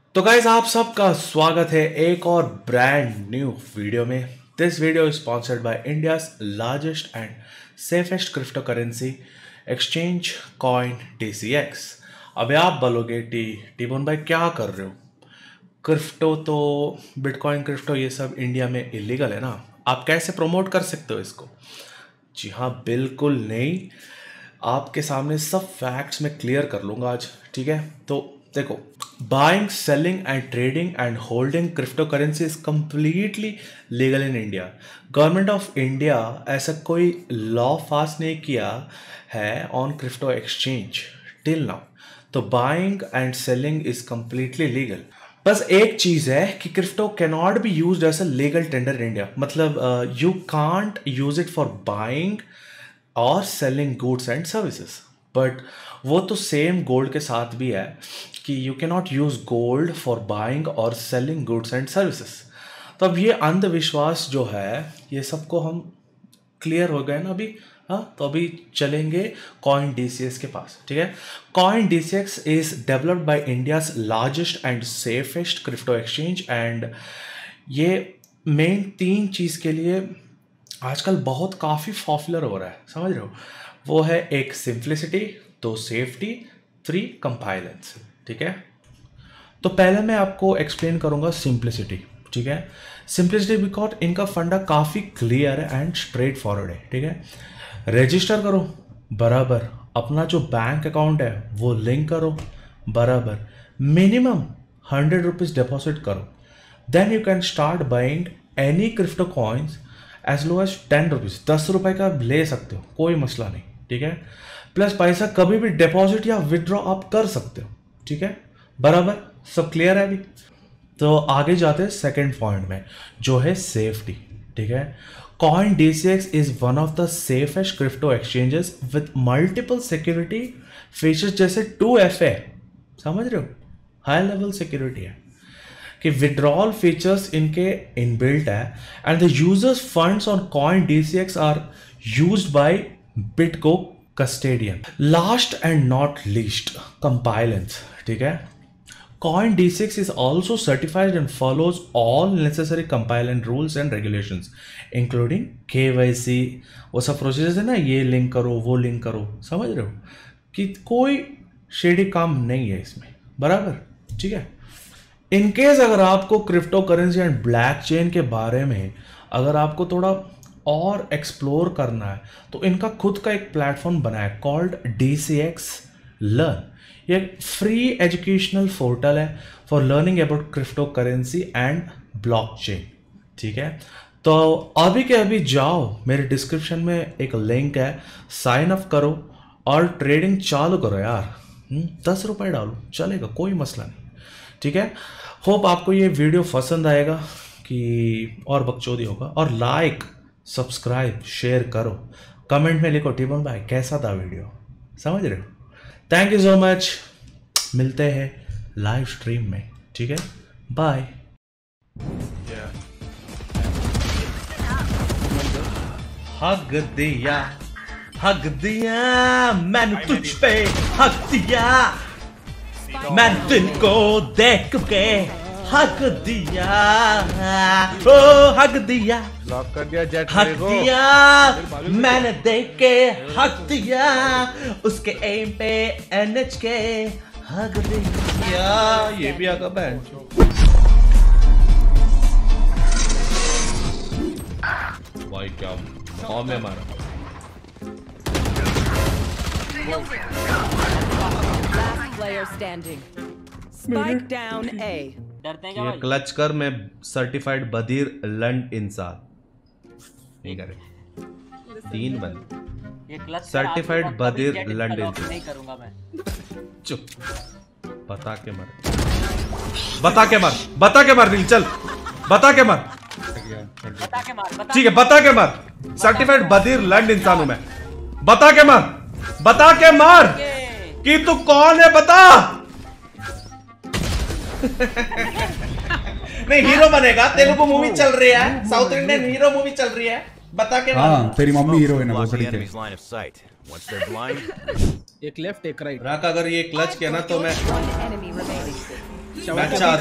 तो गाइस आप सबका स्वागत है एक और ब्रांड न्यू वीडियो में। This video is sponsored by India's largest and safest crypto currency exchange coin DCX। अबे आप बोलोगे टीबोन भाई क्या कर रहे हो? क्रिप्टो तो बिटकॉइन क्रिप्टो ये सब इंडिया में इलीगल है ना, आप कैसे प्रमोट कर सकते हो इसको? जी हाँ, बिल्कुल नहीं। आपके सामने सब फैक्ट्स मैं क्लियर कर लूँगा आज, ठीक है? तो देखो, buying selling and trading and holding crypto currency is completely legal in India. Government of India ऐसा कोई लॉ पास नहीं किया है on crypto exchange till now. तो buying and selling is completely legal. बस एक चीज है कि crypto can not be used as a legal tender in India. मतलब you can't use it for buying और selling goods and services. But वो तो सेम गोल्ड के साथ भी है कि you can not use gold for buying और सेलिंग गुड्स एंड सर्विसेज। तो अब ये अंधविश्वास जो है ये सबको हम क्लियर हो गए ना अभी। हाँ, तो अभी चलेंगे कॉइन DCX के पास, ठीक है? Coin DCX is developed by India's largest and safest crypto exchange and ये मेन 3 चीज़ के लिए आजकल बहुत काफ़ी पॉपुलर हो रहा है, समझ रहे हो? वो है एक सिंप्लिसिटी, 2 सेफ्टी, 3 कंपाइलेंस, ठीक है? तो पहले मैं आपको एक्सप्लेन करूंगा सिंप्लिसिटी, ठीक है? सिंप्लिसिटी बिकॉज इनका फंडा काफ़ी क्लियर एंड स्ट्रेट फॉरवर्ड है, ठीक है? रजिस्टर करो बराबर, अपना जो बैंक अकाउंट है वो लिंक करो बराबर, मिनिमम 100 रुपीज़ डिपॉजिट करो, then you can start buying any crypto coins as low as 10 rupees. 10 रुपये का ले सकते हो, कोई मसला नहीं, ठीक है? प्लस पैसा कभी भी डिपॉजिट या विदड्रॉ आप कर सकते हो, ठीक है? बराबर, सब क्लियर है अभी? तो आगे जाते हैं सेकेंड पॉइंट में जो है सेफ्टी, ठीक है? Coin DCX is one of the safest crypto exchanges with multiple security features जैसे 2FA, समझ रहे हो? हाई लेवल सिक्योरिटी है कि विड्रॉल फीचर्स इनके इनबिल्ट है and the users funds on coin DCX are used by BitGo custodian. Last and not least, compliance, ठीक है? Coin DCX is also certified and follows all necessary compliant rules and regulations, including KYC। वो सब procedures है ना, ये link करो, वो link करो, समझ रहे हो? कि कोई शेडी काम नहीं है इसमें, बराबर, ठीक है? इनकेस अगर आपको crypto currency and blockchain के बारे में अगर आपको थोड़ा और एक्सप्लोर करना है तो इनका खुद का एक प्लेटफॉर्म बना है कॉल्ड DCX लर्न। ये फ्री एजुकेशनल पोर्टल है for learning about crypto currency and blockchain, ठीक है? तो अभी के अभी जाओ, मेरे डिस्क्रिप्शन में एक लिंक है, साइन अप करो और ट्रेडिंग चालू करो यार। 10 रुपये डालो, चलेगा, कोई मसला नहीं, ठीक है? होप आपको ये वीडियो पसंद आएगा कि और बकचोदी होगा, और लाइक सब्सक्राइब शेयर करो, कमेंट में लिखो टीबोन भाई कैसा था वीडियो, समझ रहे हो? थैंक यू सो मच, मिलते हैं लाइव स्ट्रीम में, ठीक है? बाय। हक दिया मैंने तुझ पे, हक दिया मैंने तुझको देख के, हक दिया, ओ हक दिया, लॉक कर दिया जेट, हक दिया मैंने देख के, हक दिया उसके एम पे NH के, हक दिया। ये भी आगा बैंड भाई, क्या मौम है हमारा। Last player standing. Spike down A. ये क्लच कर, मैं सर्टिफाइड बधिर लंड इंसान नहीं करे। 3 बंद सर्टिफाइड बधिर लंड इंसान नहीं करूंगा मैं। चुप, बता के मर, बता के मर, बता के मर, नील चल, बता के मर, बता के मार, ठीक है? बता के मर, सर्टिफाइड बधिर लंड इंसान हूं मैं, बता के मर, बता के मार कि तू कौन है, बता। नहीं, हीरो बनेगा, तेलुगु मूवी चल रही है, साउथ इंडियन हीरो मूवी चल रही है, बता के मार। हाँ, तेरी मम्मी हीरोइन है वो बड़ी के। एक लेफ्ट एक राइट। राक अगर ये क्लच किया ना तो मैं One enemy remaining. अच्छा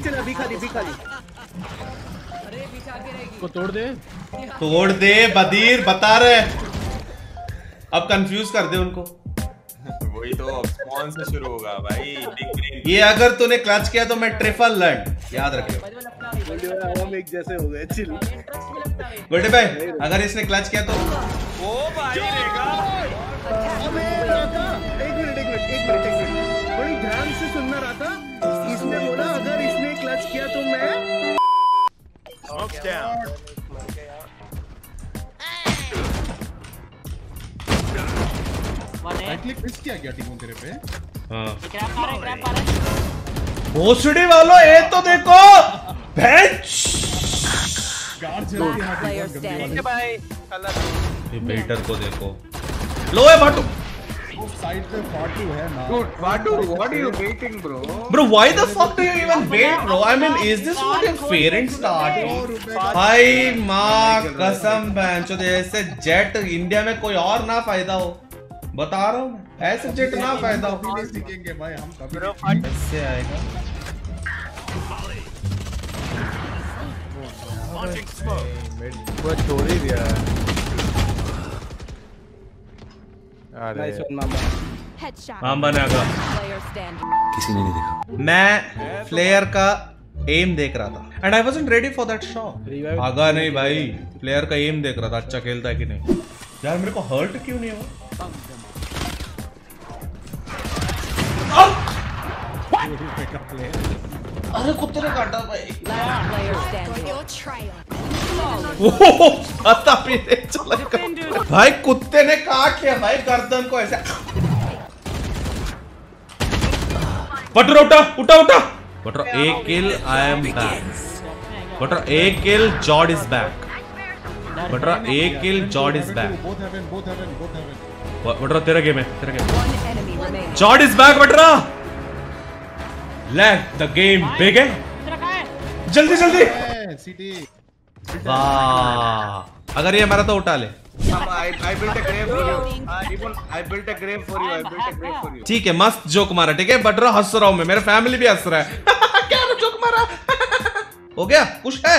को तोड़ दे बदीर बता रहे। अब कंफ्यूज कर दे उनको। वही तो कौन से शुरू होगा भाई। ये अगर तूने क्लच किया तो मैं ट्रिपल लैंड, याद रखियो। जैसे हो गए चिल। गोल्डे भाई अगर इसने क्लच किया तो ओ भाई रेगा। एक मिनट बड़ी ध्यान से सुनना रहा था। इसने बोला अगर इसने क्लच किया तो मैं क्लिक मिस किया गया टीमों तेरे पे। हाँ भोसड़ी वालों ये तो देखो बेंच Player standing. ये बेटर को देखो। लो है भाटू साइड पे 42 है ना। What are you waiting bro? Bro, why the fuck do you even wait, bro? I mean, is this fucking fair and start? भाई माँ कसम बेंचो जैसे जेट इंडिया में कोई और ना फायदा हो, बता रहा हूँ ऐसे जेट ना फायदा हो। नहीं सीखेंगे भाई हम कभी। ऐसे आएगा। वो छोड़ ही दिया। मामा ने आगा। Player standing. मैं फ्लेयर का एम देख रहा था and I wasn't ready for that shot. आगा नहीं भाई, प्लेयर का एम देख रहा था अच्छा खेलता है कि नहीं। यार मेरे को हर्ट क्यों नहीं हुआ? अरे कुत्ते ने काटा भाई। Last player standing. पता भी नहीं चला भाई, कुत्ते ने काट लिया भाई गर्दन को ऐसे। बटर उठा उठा उठा बटर एक kill, I am back. Butter एक किल, जॉर्ड इज बैक। बटर एक किल, जॉर्ड इज बैक। बटर तेरा गेम है, तेरा गेम। One enemy remaining. जॉर्ड इज बैक बटरा। Let the game begin. जल्दी जल्दी। सिटी वाह, अगर ये हमारा तो उठा ले। I built a grave for you. I built a grave for you. ठीक है, मस्त जोक मारा। ठीक है बटरा, हंस रहा हूं मैं, मेरा फैमिली भी हंस रहा है। क्या जोक मारा। हो गया खुश है।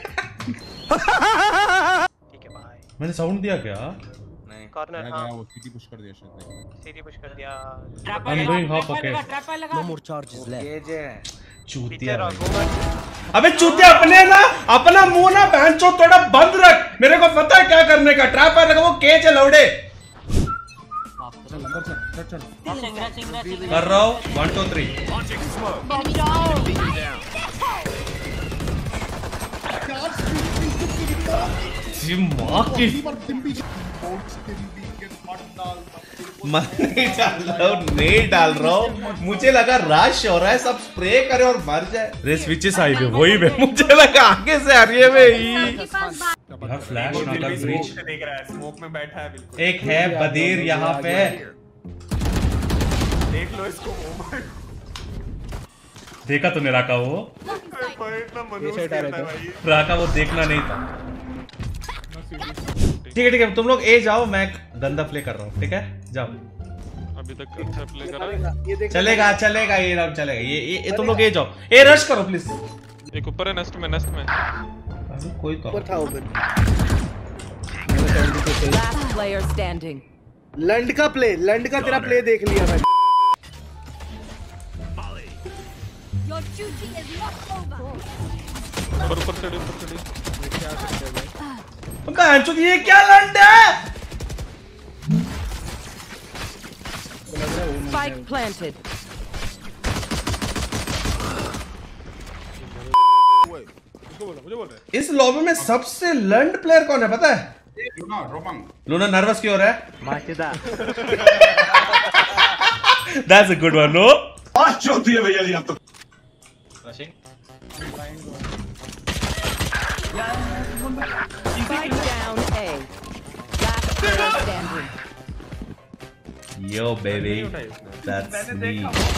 ठीक है भाई। मैंने साउंड दिया क्या? नहीं कॉर्नर। हां वो सिटी पुश कर दिया शायद। सीधी पुश कर दिया। I'm doing half okay. No more charges left. ये जे चूतिया भाई। अबे चूतिया अपने ना अपना मुंह ना बहनचोद थोड़ा बंद रख। मेरे को पता है क्या करने का। ट्रैप पर लगा वो केच है लौड़े। कर रहा हूँ 1 2 3। माँ की मैं नहीं डाल रहा हूँ, नहीं डाल रहा हूँ। मुझे लगा रश हो रहा है, सब स्प्रे करे और मर जाए। रे स्विचेस आई हुई वही में, मुझे लगा आगे से आ रही है भाई। यार फ्लैश ना कर ब्रीच। देख रहा है, स्मोक में बैठा है बिल्कुल। एक है बदीर यहाँ पे, देख लो इसको। देखा तूने राका? वो इतना मनुष्य है भाई। राका वो देखना नहीं था। ठीक है तुम लोग ए जाओ, मैं गंदा प्ले कर रहा हूँ। ठीक है जाओ। अभी तक अच्छा प्ले कर रहा है। चलेगा चलेगा, ये राउंड चलेगा। ये तुम लोग ए जाओ, ए रश करो प्लीज। एक ऊपर है, नेस्ट में कोई तो Last player standing. लंड का प्ले, लंड का तेरा प्ले देख लिया मैंने। ऊपर चढ़े। ये क्या लंड है? Spike planted. इस लॉबी में सबसे लंड प्लेयर कौन है पता है? लूना नर्वस क्यों हो रहा है? That's a good one, no? भैया जी आप तो। Spike down A. Last player standing. Yo baby, that's me.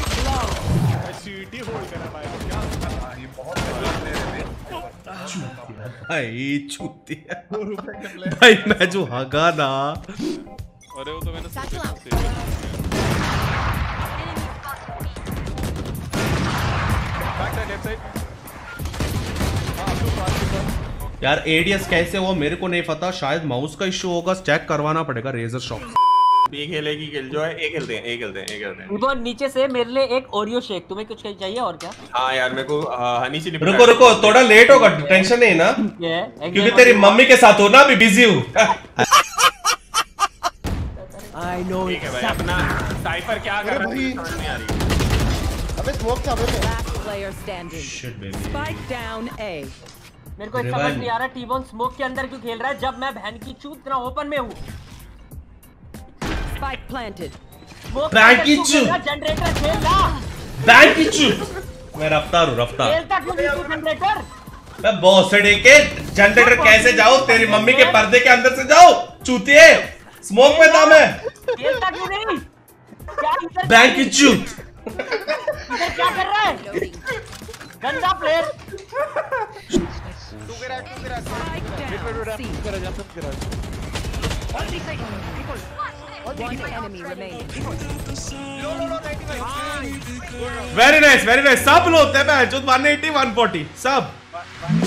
भाई चूतिया भाई, मैं जो हगा ना। अरे वो तो मैंने यार एडीएस कैसे वो मेरे को नहीं पता, शायद माउस का इश्यू होगा, चेक करवाना पड़ेगा रेजर शॉप। बी खेलेगी किल जो है, ए खेलते हैं। वो नीचे से मेरे लिए एक ओरियो शेक, तुम्हें कुछ चाहिए और क्या? हाँ यार मेरे को हनी सी रुको थोड़ा लेट होगा, टेंशन नहीं ना, क्योंकि तेरी मम्मी के साथ हो ना, अभी बिजी हूँ। I know ठीक है भाई, अपना साइफर क्या कर रहा है समझ नहीं आ रही। अबे स्मोक था बे। Last player standing. Shit, baby. Spike down A. मेरे को समझ नहीं आ रहा टीबॉन स्मोक के अंदर क्यों खेल रहा है जब मैं बहन की चूत इतना ओपन में हूँ। Spike planted. बहन की चूत। जनरेटर खेल ना। बहन की चूत। मैं रफ्तार हूँ, रफ्तार। खेलता क्यों नहीं तू जनरेटर? मैं भोसड़ी के जनरेटर कैसे जाऊँ, तेरी मम्मी के पर्दे के अंदर से जाऊँ, चूतिए। स्मोक में था मैं। खेलता क्यों नहीं? बहन की चूत। इधर क्या कर रहा है? गंदा player. Spike down. One enemy remaining. Very nice, सब लोग होते हैं 180 140 सब।